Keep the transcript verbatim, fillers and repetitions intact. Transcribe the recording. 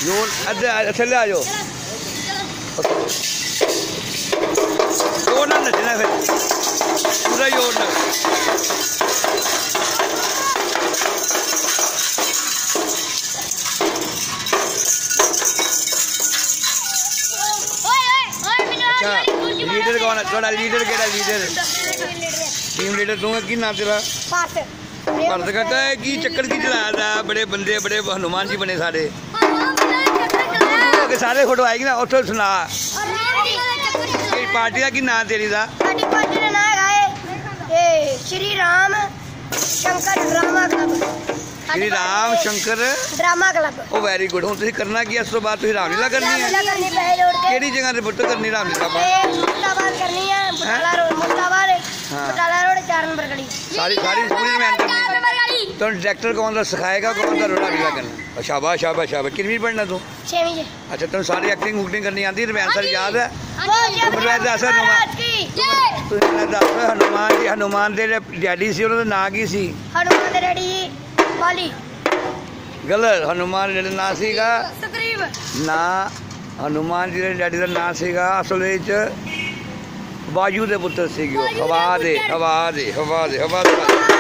जोर थले आ जाओ जोर ना नचना फिर पूरा जोर ना अच्छा लीडर कौन है थोड़ा लीडर केड़ा लीडर टीम लीडर तू की नाम तेरा भारत कहता है कि चक्कर की चलाया था बड़े बंदे बड़े हनुमान जी बने सारे सारे फोटो आएगी ना उठो सुना पार्टी का की नाम तेरी दा पार्टी का नाम है Shri Ram Shankar drama club Shri Ram Shankar drama club oh very good हुन तुसी करना की इस तो बाद तुसी रामलीला करनी है केड़ी जगह ते पुੱਤ करनी रामलीला मुक्ताबाद करनी है बटाला रोड मुक्ताबाद बटाला रोड चार नंबर गली सारी सारी पूरी मैन करनी तो डायरेक्टर कौन सा सिखाएगा कौन सा रामलीला करना शाबाश शाबाश शाबाश कितनी पढ़ना तू छेवीं अच्छा तुम सारी एक्टिंग उक्टिंग करनी आती रमैन सर याद है हनुमान जी हनुमान दे डैडी सी उन्होंने नाम की सी हनुमान दे डैडी वाली गलत हनुमान जेड़ा नाम सीगा सुग्रीव ना हनुमान जी दे डैडी दा नाम सीगा असल विच वायु दे पुत्र सीगे हवा दे हवा दे हवा दे हवा दे